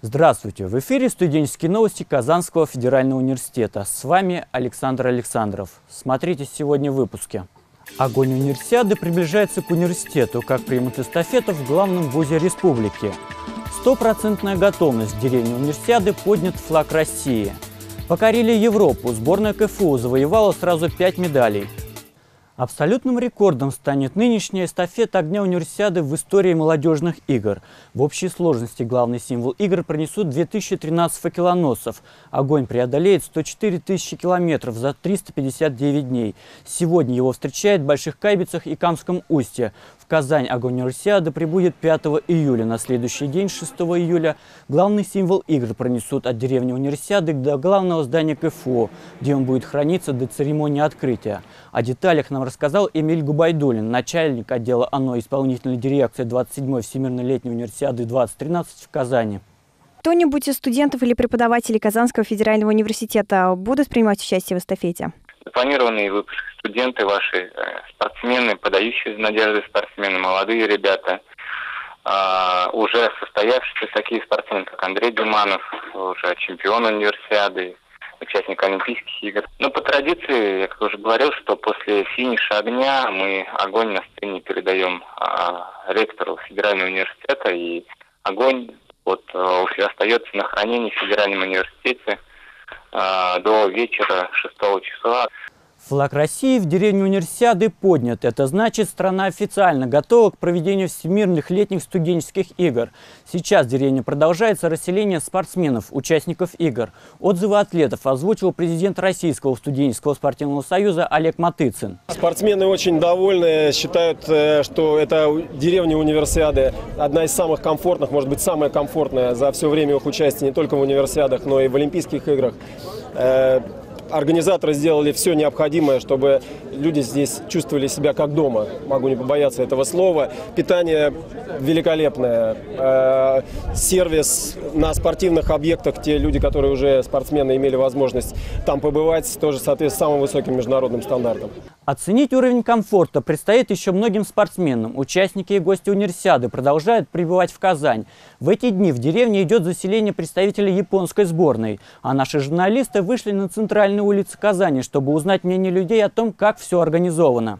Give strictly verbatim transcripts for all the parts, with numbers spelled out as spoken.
Здравствуйте! В эфире студенческие новости Казанского федерального университета. С вами Александр Александров. Смотрите сегодня в выпуске. Огонь универсиады приближается к университету, как примут эстафету в главном вузе республики. Стопроцентная готовность в деревне универсиады, поднят флаг России. Покорили Европу. Сборная КФУ завоевала сразу пять медалей. Абсолютным рекордом станет нынешняя эстафета огня универсиады в истории молодежных игр. В общей сложности главный символ игр пронесут две тысячи тринадцать факелоносцев. Огонь преодолеет сто четыре тысячи километров за триста пятьдесят девять дней. Сегодня его встречают в Больших Кайбицах и Камском Устье. В Казань огонь универсиады прибудет пятого июля. На следующий день, шестого июля, главный символ игр пронесут от деревни универсиады до главного здания КФУ, где он будет храниться до церемонии открытия. О деталях нам рассказал Эмиль Губайдуллин, начальник отдела ОНО исполнительной дирекции двадцать седьмой Всемирной летней универсиады двадцать тринадцать в Казани. Кто-нибудь из студентов или преподавателей Казанского федерального университета будут принимать участие в эстафете? Запланированные выпуски студенты, ваши спортсмены, подающие надежды спортсмены, молодые ребята, уже состоявшиеся такие спортсмены, как Андрей Дюманов, уже чемпион универсиады, участник Олимпийских игр. Но по традиции, я как уже говорил, что после финиша огня мы огонь на сцене передаем а, ректору Федерального университета, и огонь вот, остается на хранении в Федеральном университете а, до вечера шестого числа. Флаг России в деревне универсиады поднят. Это значит, страна официально готова к проведению всемирных летних студенческих игр. Сейчас в деревне продолжается расселение спортсменов, участников игр. Отзывы атлетов озвучил президент Российского студенческого спортивного союза Олег Матыцин. Спортсмены очень довольны, считают, что эта деревня универсиады одна из самых комфортных, может быть, самая комфортная за все время их участия не только в универсиадах, но и в Олимпийских играх. Организаторы сделали все необходимое, чтобы люди здесь чувствовали себя как дома. Могу не побояться этого слова. Питание великолепное. Э, сервис на спортивных объектах. Те люди, которые уже спортсмены, имели возможность там побывать, тоже соответствует самым высоким международным стандартам. Оценить уровень комфорта предстоит еще многим спортсменам. Участники и гости универсиады продолжают прибывать в Казань. В эти дни в деревне идет заселение представителей японской сборной. А наши журналисты вышли на центральные улицы Казани, чтобы узнать мнение людей о том, как все организовано.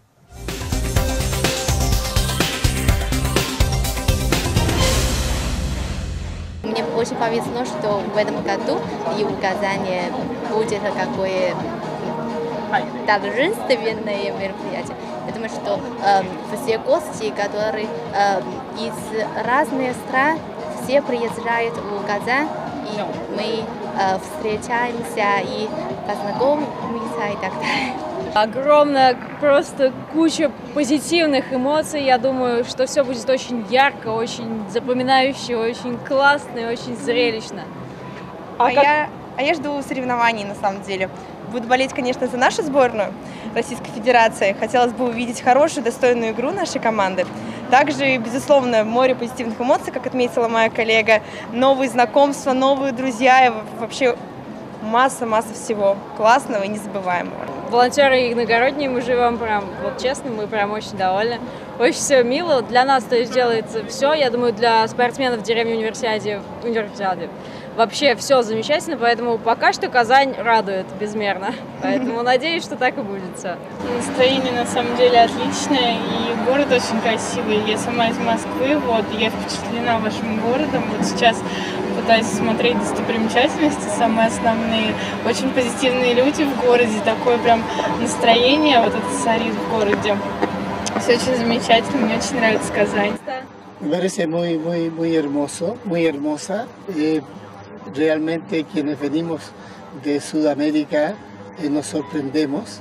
Мне очень повезло, что в этом году и в Казани будет какое торжественное мероприятие. Я думаю, что э, все гости, которые э, из разных стран, все приезжают в Казань, и мы э, встречаемся и познакомимся и так далее. Огромная просто куча позитивных эмоций. Я думаю, что все будет очень ярко, очень запоминающе, очень классно и очень зрелищно. А, а, как... я, а я жду соревнований на самом деле. Буду болеть, конечно, за нашу сборную Российской Федерации. Хотелось бы увидеть хорошую, достойную игру нашей команды. Также, безусловно, море позитивных эмоций, как отметила моя коллега. Новые знакомства, новые друзья. Вообще масса-масса всего классного и незабываемого. Волонтеры иногородние, мы живем прям, вот честно, мы прям очень довольны. Очень все мило. Для нас, то есть, делается все. Я думаю, для спортсменов деревни универсиады, универсиады вообще все замечательно, поэтому пока что Казань радует безмерно. Поэтому надеюсь, что так и будет все. Настроение на самом деле отличное, и город очень красивый. Я сама из Москвы, вот, я впечатлена вашим городом. Вот сейчас пытаюсь смотреть достопримечательности, самые основные. Очень позитивные люди в городе, такое прям настроение вот это царит в городе. Все очень замечательно, мне очень нравится Казань. Me parece muy, muy, muy hermoso, muy hermosa. Eh, realmente quienes venimos de Sudamérica eh, nos sorprendemos.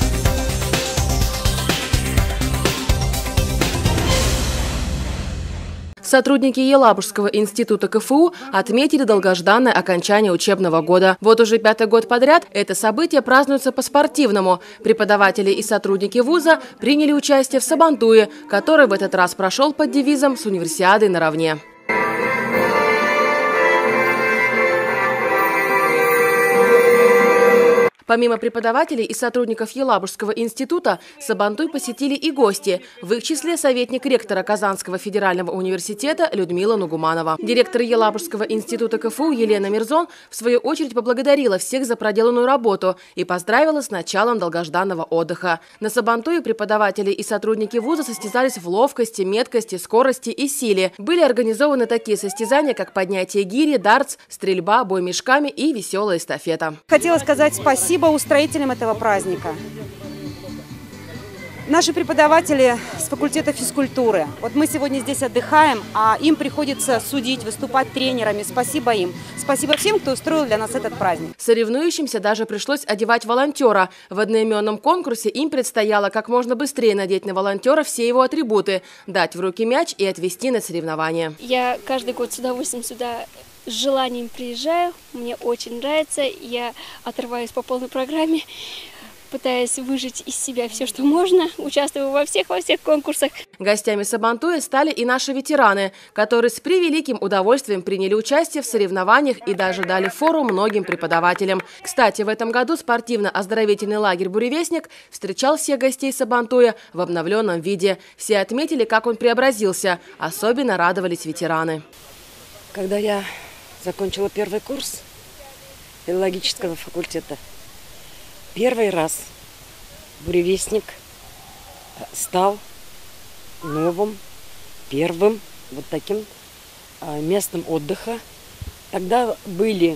Сотрудники Елабужского института КФУ отметили долгожданное окончание учебного года. Вот уже пятый год подряд это событие празднуется по-спортивному. Преподаватели и сотрудники вуза приняли участие в Сабантуе, который в этот раз прошел под девизом «С универсиадой наравне». Помимо преподавателей и сотрудников Елабужского института, Сабантуй посетили и гости, в их числе советник ректора Казанского федерального университета Людмила Нугуманова. Директор Елабужского института КФУ Елена Мирзон в свою очередь поблагодарила всех за проделанную работу и поздравила с началом долгожданного отдыха. На Сабантуе преподаватели и сотрудники вуза состязались в ловкости, меткости, скорости и силе. Были организованы такие состязания, как поднятие гири, дартс, стрельба, бой мешками и веселая эстафета. Хотела сказать спасибо устроителям этого праздника. Наши преподаватели с факультета физкультуры. Вот мы сегодня здесь отдыхаем, а им приходится судить, выступать тренерами. Спасибо им. Спасибо всем, кто устроил для нас этот праздник. Соревнующимся даже пришлось одевать волонтера. В одноименном конкурсе им предстояло как можно быстрее надеть на волонтера все его атрибуты, дать в руки мяч и отвезти на соревнования. Я каждый год с удовольствием сюда с желанием приезжаю. Мне очень нравится. Я отрываюсь по полной программе, пытаясь выжать из себя все, что можно, участвую во всех, во всех конкурсах. Гостями Сабантуя стали и наши ветераны, которые с превеликим удовольствием приняли участие в соревнованиях и даже дали фору многим преподавателям. Кстати, в этом году спортивно-оздоровительный лагерь «Буревестник» встречал всех гостей Сабантуя в обновленном виде. Все отметили, как он преобразился. Особенно радовались ветераны. Когда я закончила первый курс филологического факультета, первый раз «Буревестник» стал новым, первым вот таким э, местом отдыха. Тогда были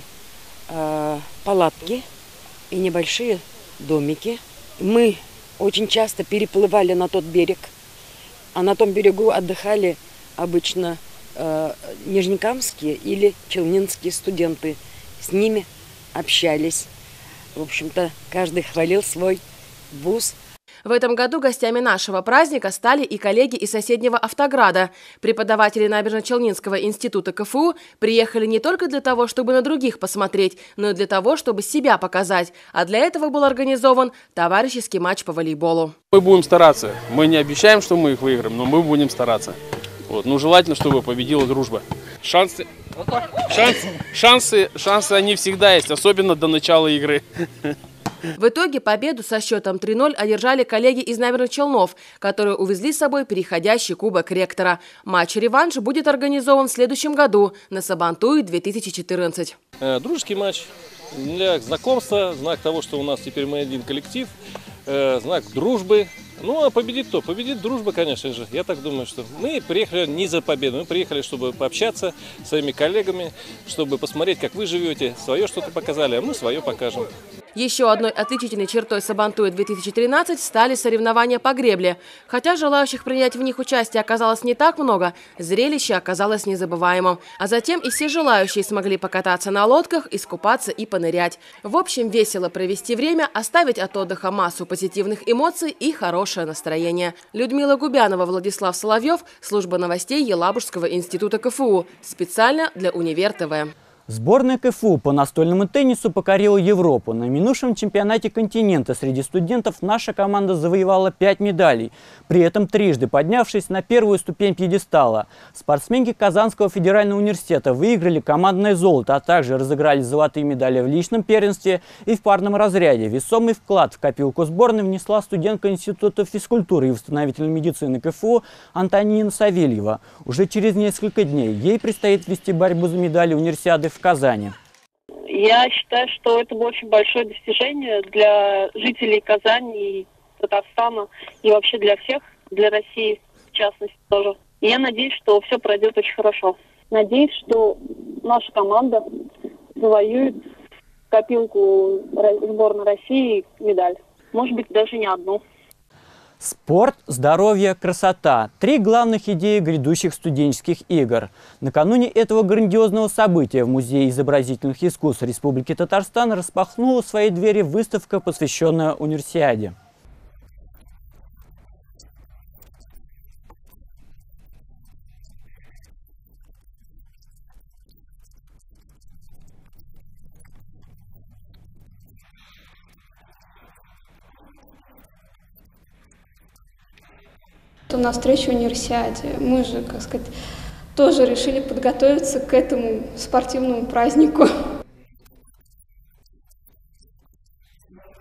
э, палатки и небольшие домики. Мы очень часто переплывали на тот берег, а на том берегу отдыхали обычно э, нижнекамские или челнинские студенты. С ними общались. В общем-то, каждый хвалил свой вуз. В этом году гостями нашего праздника стали и коллеги из соседнего Автограда. Преподаватели Набережно-Челнинского института КФУ приехали не только для того, чтобы на других посмотреть, но и для того, чтобы себя показать. А для этого был организован товарищеский матч по волейболу. Мы будем стараться. Мы не обещаем, что мы их выиграем, но мы будем стараться. Вот. Ну, желательно, чтобы победила дружба. Шансы, шансы, шансы, шансы они всегда есть, особенно до начала игры. В итоге победу со счетом три ноль одержали коллеги из Набережных Челнов, которые увезли с собой переходящий кубок ректора. Матч-реванш будет организован в следующем году на Сабантуе две тысячи четырнадцать. Дружеский матч для знакомства, знак того, что у нас теперь мы один коллектив, знак дружбы. Ну, а победит кто? Победит дружба, конечно же. Я так думаю, что мы приехали не за победу, мы приехали, чтобы пообщаться с своими коллегами, чтобы посмотреть, как вы живете, свое что-то показали, а мы свое покажем. Еще одной отличительной чертой Сабантуя две тысячи тринадцать стали соревнования по гребле. Хотя желающих принять в них участие оказалось не так много, зрелище оказалось незабываемым. А затем и все желающие смогли покататься на лодках, искупаться и понырять. В общем, весело провести время, оставить от отдыха массу позитивных эмоций и хорошее настроение. Людмила Губянова, Владислав Соловьев, служба новостей Елабужского института КФУ. Специально для Универ ТВ. Сборная КФУ по настольному теннису покорила Европу. На минувшем чемпионате континента среди студентов наша команда завоевала пять медалей, при этом трижды поднявшись на первую ступень пьедестала. Спортсменки Казанского федерального университета выиграли командное золото, а также разыграли золотые медали в личном первенстве и в парном разряде. Весомый вклад в копилку сборной внесла студентка Института физкультуры и восстановительной медицины КФУ Антонина Савельева. Уже через несколько дней ей предстоит вести борьбу за медали универсиады в Казани. Я считаю, что это было очень большое достижение для жителей Казани и Татарстана, и вообще для всех, для России в частности тоже. И я надеюсь, что все пройдет очень хорошо. Надеюсь, что наша команда завоюет в копилку сборной России медаль. Может быть, даже не одну. Спорт, здоровье, красота – три главных идеи грядущих студенческих игр. Накануне этого грандиозного события в Музее изобразительных искусств Республики Татарстан распахнула свои двери выставка, посвященная универсиаде. На встречу универсиаде мы же, как сказать, тоже решили подготовиться к этому спортивному празднику.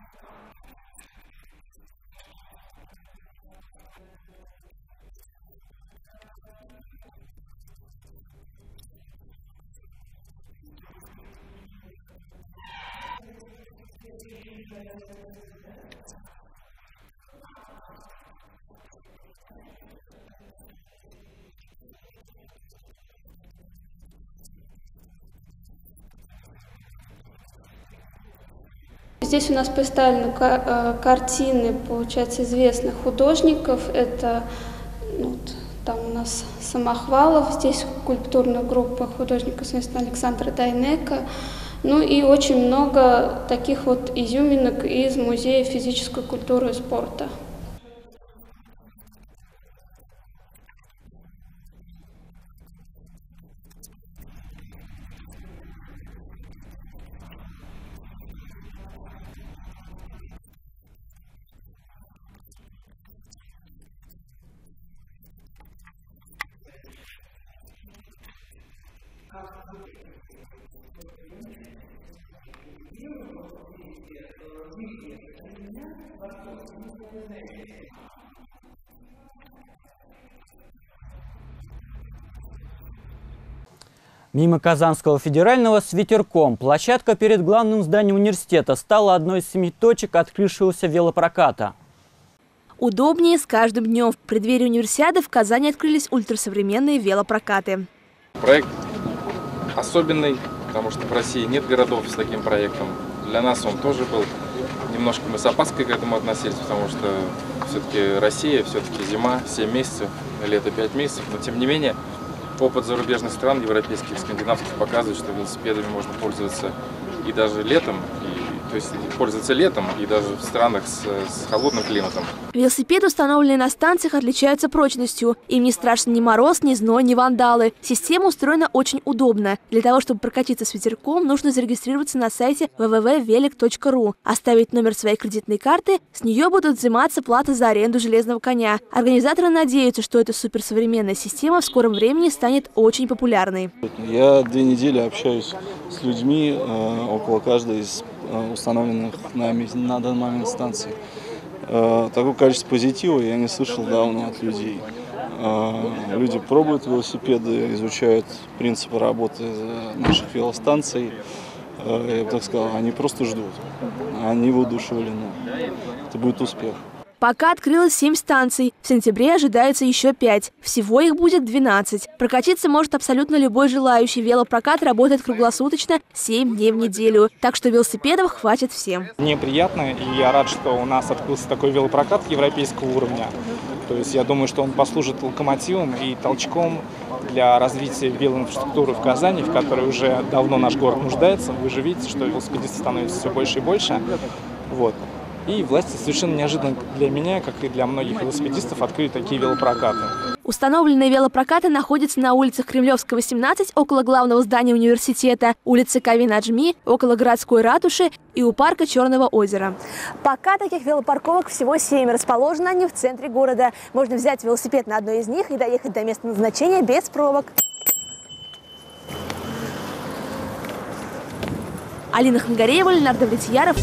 Здесь у нас представлены картины, получается, известных художников. Это ну, вот, там у нас Самохвалов, здесь скульптурная группа художника, соответственно, Александра Дайнека. Ну и очень много таких вот изюминок из Музея физической культуры и спорта. Мимо Казанского федерального с ветерком. Площадка перед главным зданием университета стала одной из семи точек открывшегося велопроката. Удобнее с каждым днем. В преддверии универсиады в Казани открылись ультрасовременные велопрокаты. Проект особенный, потому что в России нет городов с таким проектом. Для нас он тоже был. Немножко мы с опаской к этому относились, потому что все-таки Россия, все-таки зима, семь месяцев, лето пять месяцев. Но тем не менее, опыт зарубежных стран, европейских, скандинавских, показывает, что велосипедами можно пользоваться и даже летом, и, то есть пользоваться летом и даже в странах с, с холодным климатом. Велосипеды, установленные на станциях, отличаются прочностью. Им не страшен ни мороз, ни зной, ни вандалы. Система устроена очень удобно. Для того, чтобы прокатиться с ветерком, нужно зарегистрироваться на сайте вэ вэ вэ точка велик точка ру, оставить номер своей кредитной карты, с нее будут взиматься плата за аренду железного коня. Организаторы надеются, что эта суперсовременная система в скором времени станет очень популярной. Я две недели общаюсь с людьми э, около каждой из э, установленных нами на данный момент станций. Э, такое количество позитива я не слышал давно от людей. Э, люди пробуют велосипеды, изучают принципы работы наших велостанций. Э, я бы так сказал, они просто ждут. Они воодушевлены. Это будет успех. Пока открылось семь станций. В сентябре ожидается еще пять. Всего их будет двенадцать. Прокатиться может абсолютно любой желающий. Велопрокат работает круглосуточно семь дней в неделю. Так что велосипедов хватит всем. Мне приятно, и я рад, что у нас открылся такой велопрокат европейского уровня. То есть я думаю, что он послужит локомотивом и толчком для развития велоинфраструктуры в Казани, в которой уже давно наш город нуждается. Вы же видите, что велосипедистов становится все больше и больше. Вот. И власти совершенно неожиданно для меня, как и для многих велосипедистов, открыли такие велопрокаты. Установленные велопрокаты находятся на улицах Кремлевского, семнадцать, около главного здания университета, улице Кави-Наджми, около городской ратуши и у парка Черного озера. Пока таких велопарковок всего семь. Расположены они в центре города. Можно взять велосипед на одной из них и доехать до места назначения без пробок. Алина Хангареева, Ленардо Влетьяров.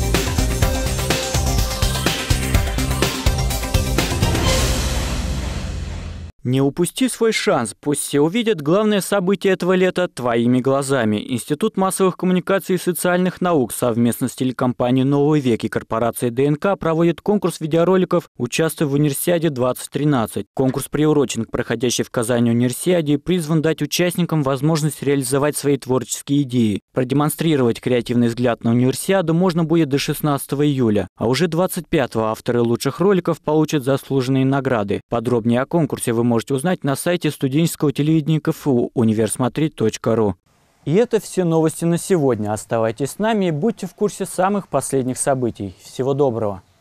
Не упусти свой шанс, пусть все увидят главное событие этого лета твоими глазами. Институт массовых коммуникаций и социальных наук совместно с телекомпанией «Новый век» и корпорацией дэ эн ка проводит конкурс видеороликов «Участвуй в универсиаде двадцать тринадцать». Конкурс приурочен к проходящей в Казани универсиаде и призван дать участникам возможность реализовать свои творческие идеи. Продемонстрировать креативный взгляд на универсиаду можно будет до шестнадцатого июля, а уже двадцать пятого авторы лучших роликов получат заслуженные награды. Подробнее о конкурсе вы можете можете узнать на сайте студенческого телевидения ка эф у универсмотри точка ру. И это все новости на сегодня. Оставайтесь с нами и будьте в курсе самых последних событий. Всего доброго!